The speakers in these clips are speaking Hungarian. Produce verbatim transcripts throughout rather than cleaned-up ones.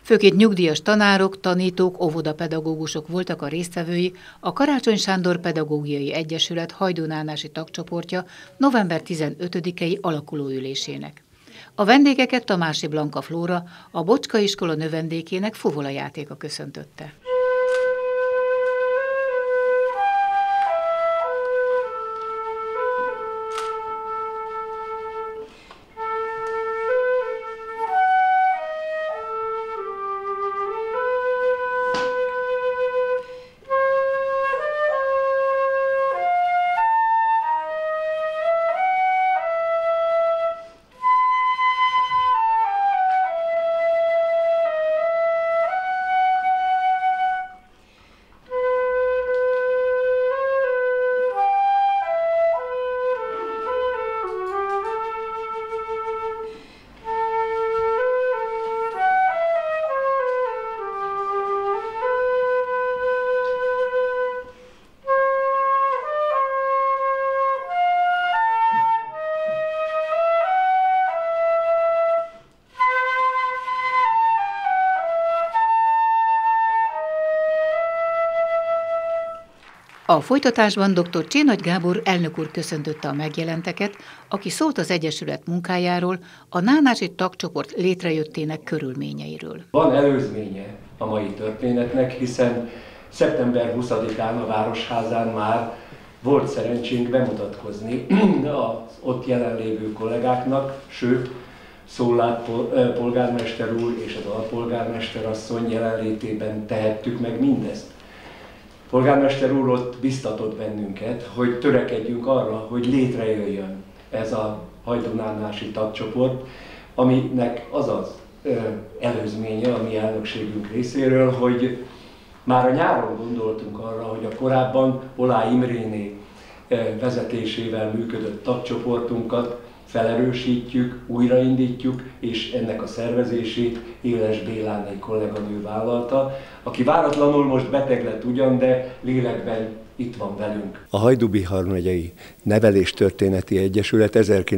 Főként nyugdíjas tanárok, tanítók, óvodapedagógusok voltak a résztvevői a Karácsony Sándor Pedagógiai Egyesület hajdúnánási tagcsoportja november tizenötödikei alakulóülésének. A vendégeket Tamási Blanka Flóra, a Bocska iskola növendékének fuvola játéka köszöntötte. A folytatásban dr. Csénagy Gábor elnök úr köszöntötte a megjelenteket, aki szólt az Egyesület munkájáról, a nánási tagcsoport létrejöttének körülményeiről. Van előzménye a mai történetnek, hiszen szeptember huszadikán a Városházán már volt szerencsénk bemutatkozni az ott jelenlévő kollégáknak, sőt, Szollát polgármester úr és az alpolgármester asszony jelenlétében tehettük meg mindezt. Polgármester úr ott biztatott bennünket, hogy törekedjünk arra, hogy létrejöjjön ez a hajdúnánási tagcsoport, aminek az az ö, előzménye a mi elnökségünk részéről, hogy már a nyáron gondoltunk arra, hogy a korábban Olá Imréné vezetésével működött tagcsoportunkat felerősítjük, újraindítjuk, és ennek a szervezését Éles Béláné kolléganő vállalta, aki váratlanul most beteg lett ugyan, de lélekben itt van velünk. A Hajdú-Bihar megyei Neveléstörténeti Egyesület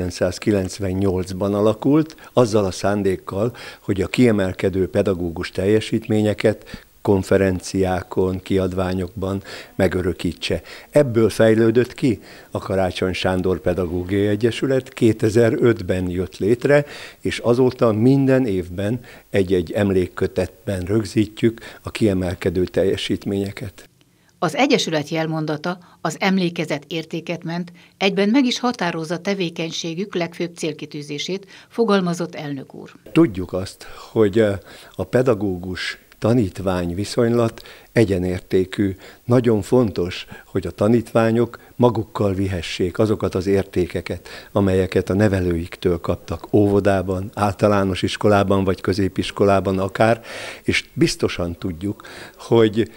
ezerkilencszázkilencvennyolcban alakult, azzal a szándékkal, hogy a kiemelkedő pedagógus teljesítményeket konferenciákon, kiadványokban megörökítse. Ebből fejlődött ki a Karácsony Sándor Pedagógiai Egyesület, kétezer-ötben jött létre, és azóta minden évben egy-egy emlékkötetben rögzítjük a kiemelkedő teljesítményeket. Az Egyesület jelmondata az emlékezet értéket ment, egyben meg is határozza tevékenységük legfőbb célkitűzését, fogalmazott elnök úr. Tudjuk azt, hogy a pedagógus tanítvány viszonylat egyenértékű. Nagyon fontos, hogy a tanítványok magukkal vihessék azokat az értékeket, amelyeket a nevelőiktől kaptak óvodában, általános iskolában vagy középiskolában akár, és biztosan tudjuk, hogy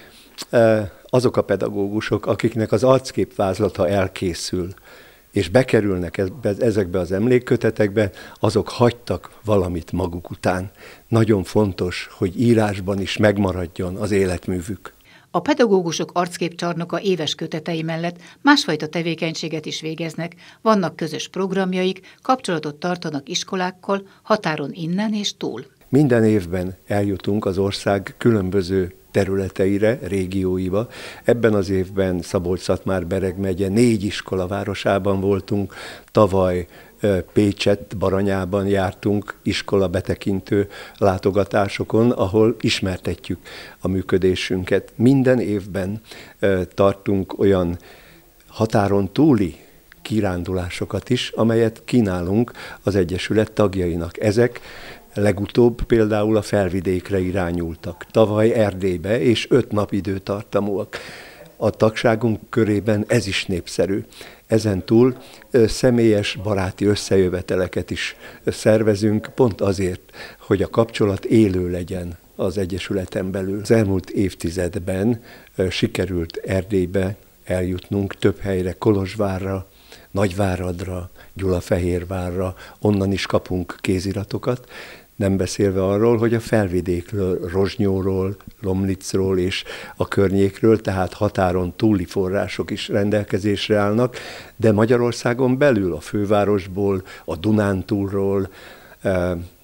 azok a pedagógusok, akiknek az arcképvázlata elkészül, és bekerülnek ezekbe az emlékkötetekbe, azok hagytak valamit maguk után. Nagyon fontos, hogy írásban is megmaradjon az életművük. A pedagógusok arcképcsarnoka éves kötetei mellett másfajta tevékenységet is végeznek, vannak közös programjaik, kapcsolatot tartanak iskolákkal, határon innen és túl. Minden évben eljutunk az ország különböző területeire, régióiba. Ebben az évben Szabolcs-Szatmár-Bereg megye négy iskola városában voltunk, tavaly Pécset, Baranyában jártunk iskola betekintő látogatásokon, ahol ismertetjük a működésünket. Minden évben tartunk olyan határon túli kirándulásokat is, amelyet kínálunk az Egyesület tagjainak. Ezek legutóbb például a Felvidékre irányultak, tavaly Erdélybe, és öt nap időtartamúak. A tagságunk körében ez is népszerű. Ezen túl személyes baráti összejöveteleket is szervezünk, pont azért, hogy a kapcsolat élő legyen az Egyesületen belül. Az elmúlt évtizedben sikerült Erdélybe eljutnunk több helyre, Kolozsvárra, Nagyváradra, Gyulafehérvárra, onnan is kapunk kéziratokat, nem beszélve arról, hogy a Felvidékről, Rozsnyóról, Lomlicról és a környékről, tehát határon túli források is rendelkezésre állnak, de Magyarországon belül a fővárosból, a Dunántúlról,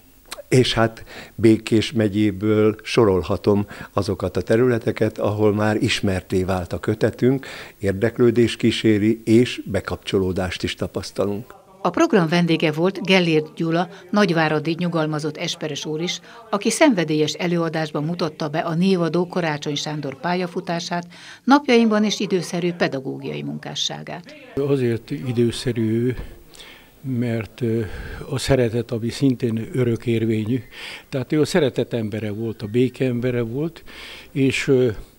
És hát Békés megyéből sorolhatom azokat a területeket, ahol már ismertté vált a kötetünk, érdeklődés kíséri, és bekapcsolódást is tapasztalunk. A program vendége volt Gellért Gyula, nagyváradi nyugalmazott esperes úr is, aki szenvedélyes előadásban mutatta be a névadó Karácsony Sándor pályafutását, napjainkban is időszerű pedagógiai munkásságát. Azért időszerű, mert a szeretet, ami szintén örökérvényű, tehát ő a szeretet embere volt, a béke embere volt, és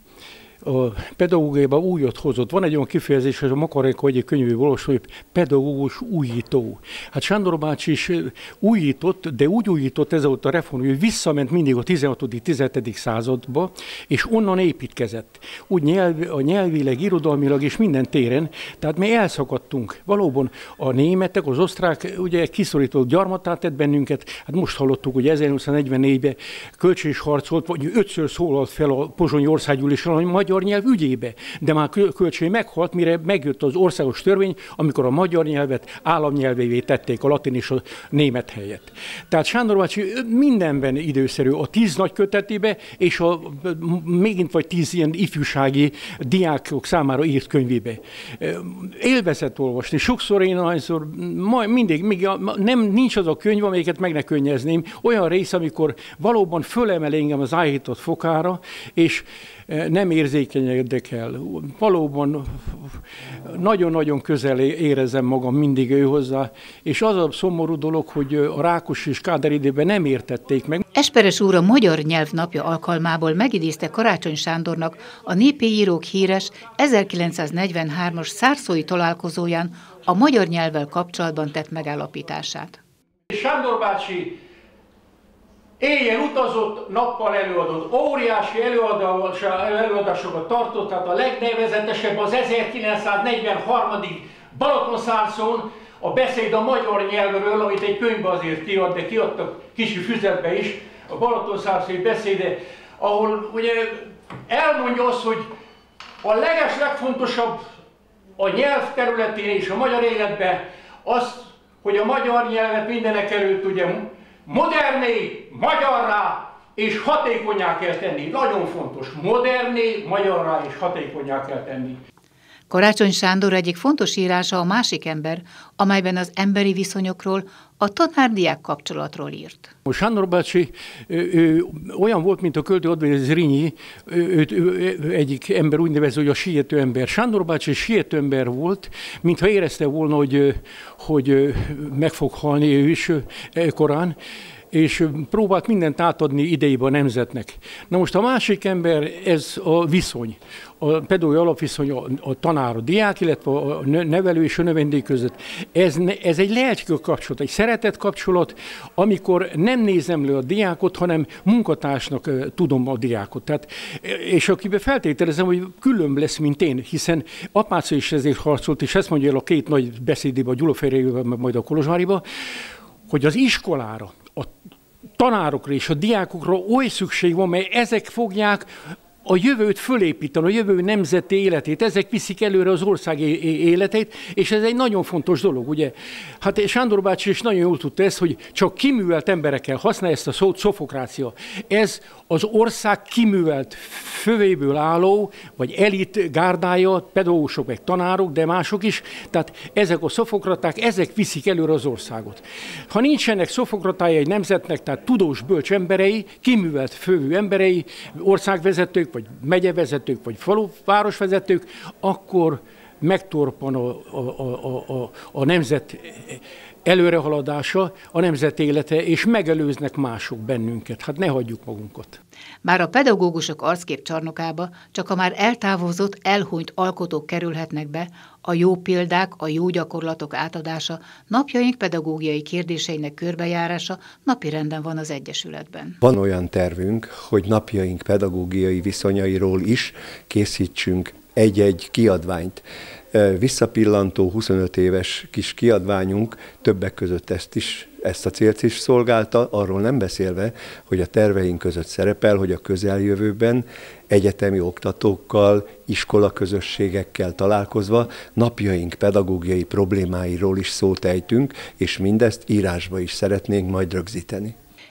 a pedagógiában újat hozott. Van egy olyan kifejezés, hogy a Makarenko egyik könyvéből olvasom, hogy pedagógus újító. Hát Sándor bácsi is újított, de úgy újított ez volt a reform, hogy visszament mindig a tizenhatodik-tizenhetedik századba, és onnan építkezett. Úgy nyelv, a nyelvileg, irodalmilag és minden téren, tehát mi elszakadtunk. Valóban a németek, az osztrák ugye kiszorított gyarmatát tett bennünket, hát most hallottuk, hogy ezernyolcszáznegyvennégyben Kölcsön is harcolt, vagy ötször szólalt fel a pozsonyi országgyűlésen, hogy magyar nyelv ügyébe, de már Kölcsön meghalt, mire megjött az országos törvény, amikor a magyar nyelvet államnyelvévé tették a latin és a német helyett. Tehát Sándor bácsi mindenben időszerű, a tíz nagy kötetébe, és a mégint vagy tíz ilyen ifjúsági diákok számára írt könyvébe. Élvezett olvasni. Sokszor én hányszor, mindig, még nem, nincs az a könyv, amelyiket meg ne könnyezném. Olyan rész, amikor valóban fölemel engem az áhított fokára, és nem érzékenyedek el. Valóban nagyon-nagyon közel érezem magam mindig ő hozzá, és az a szomorú dolog, hogy a Rákosi és Kádár időben nem értették meg. Esperes úr a Magyar Nyelv Napja alkalmából megidézte Karácsony Sándornak a népi írók híres ezerkilencszáznegyvenhármas szárszói találkozóján a magyar nyelvvel kapcsolatban tett megállapítását. Sándor bácsi éjjel utazott, nappal előadott, óriási előadásokat tartott, tehát a legnevezetesebb az ezerkilencszáznegyvenhárom. Balatonszárszón a beszéd a magyar nyelvről, amit egy könyvben azért kiad, de kiadtak kicsi füzetbe is, a balatonszárszói beszéde, ahol ugye elmondja azt, hogy a leges legfontosabb a nyelv területén és a magyar életben az, hogy a magyar nyelvet mindenek előtt ugye moderné, magyarrá és hatékonyá kell tenni. Nagyon fontos, moderné, magyarrá és hatékonyá kell tenni. Karácsony Sándor egyik fontos írása a Másik ember, amelyben az emberi viszonyokról, a tanár-diák kapcsolatról írt. Sándor bácsi ő, ő, olyan volt, mint a költő Advér Zrínyi, ő, ő, ő, egyik ember úgy nevező, hogy a siető ember. Sándor bácsi siető ember volt, mintha érezte volna, hogy, hogy meg fog halni ő is korán, és próbált mindent átadni idejébe a nemzetnek. Na most a másik ember, ez a viszony, a pedagógiai alapviszony a, a tanár, a diák, illetve a nevelő és a növendék között. Ez, ez egy lelki kapcsolat, egy szeretett kapcsolat, amikor nem nézem le a diákot, hanem munkatársnak tudom a diákot. Tehát, és akiben feltételezem, hogy különb lesz, mint én, hiszen Apáca is ezért harcolt, és ezt mondja el a két nagy beszédében, a Gyulafehérjével, majd a Kolozsváriba, hogy az iskolára, a tanárokra és a diákokra oly szükség van, mely ezek fogják a jövőt fölépíteni, a jövő nemzeti életét, ezek viszik előre az ország életét, és ez egy nagyon fontos dolog, ugye? Hát Sándor bácsi is nagyon jól tudta ezt, hogy csak kiművelt emberekkel használja ezt a szót, szofokrácia. Ez az ország kiművelt fővéből álló, vagy elit gárdája, pedagógusok, meg tanárok, de mások is, tehát ezek a szofokraták, ezek viszik előre az országot. Ha nincsenek szofokratája egy nemzetnek, tehát tudós, bölcs emberei, kiművelt fővő emberei, országvezetők, vagy megyevezetők, vagy falu, városvezetők, akkor megtorpan a, a, a, a, a nemzet előrehaladása, a nemzet élete, és megelőznek mások bennünket. Hát ne hagyjuk magunkat. Már a pedagógusok arckép csarnokába csak a már eltávozott, elhunyt alkotók kerülhetnek be, a jó példák, a jó gyakorlatok átadása, napjaink pedagógiai kérdéseinek körbejárása napirenden van az Egyesületben. Van olyan tervünk, hogy napjaink pedagógiai viszonyairól is készítsünk egy-egy kiadványt. Visszapillantó huszonöt éves kis kiadványunk többek között ezt is, ezt a célt is szolgálta, arról nem beszélve, hogy a terveink között szerepel, hogy a közeljövőben egyetemi oktatókkal, iskolaközösségekkel találkozva napjaink pedagógiai problémáiról is szót ejtünk, és mindezt írásba is szeretnénk majd rögzíteni.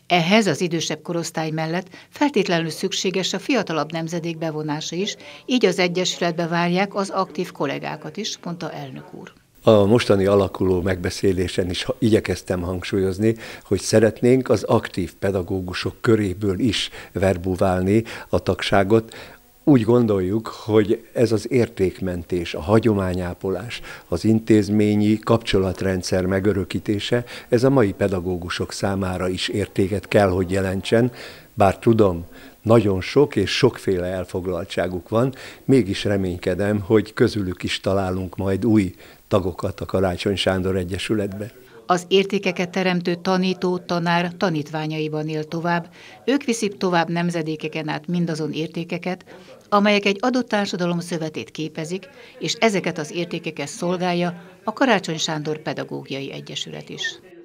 Ehhez az idősebb korosztály mellett feltétlenül szükséges a fiatalabb nemzedék bevonása is, így az egyesületbe várják az aktív kollégákat is, mondta elnök úr. A mostani alakuló megbeszélésen is igyekeztem hangsúlyozni, hogy szeretnénk az aktív pedagógusok köréből is verbuválni a tagságot. Úgy gondoljuk, hogy ez az értékmentés, a hagyományápolás, az intézményi kapcsolatrendszer megörökítése, ez a mai pedagógusok számára is értéket kell, hogy jelentsen, bár tudom, nagyon sok és sokféle elfoglaltságuk van, mégis reménykedem, hogy közülük is találunk majd új tagokat a Karácsony Sándor Egyesületbe. Az értékeket teremtő tanító, tanár tanítványaiban él tovább, ők viszik tovább nemzedékeken át mindazon értékeket, amelyek egy adott társadalom szövetét képezik, és ezeket az értékeket szolgálja a Karácsony Sándor Pedagógiai Egyesület is.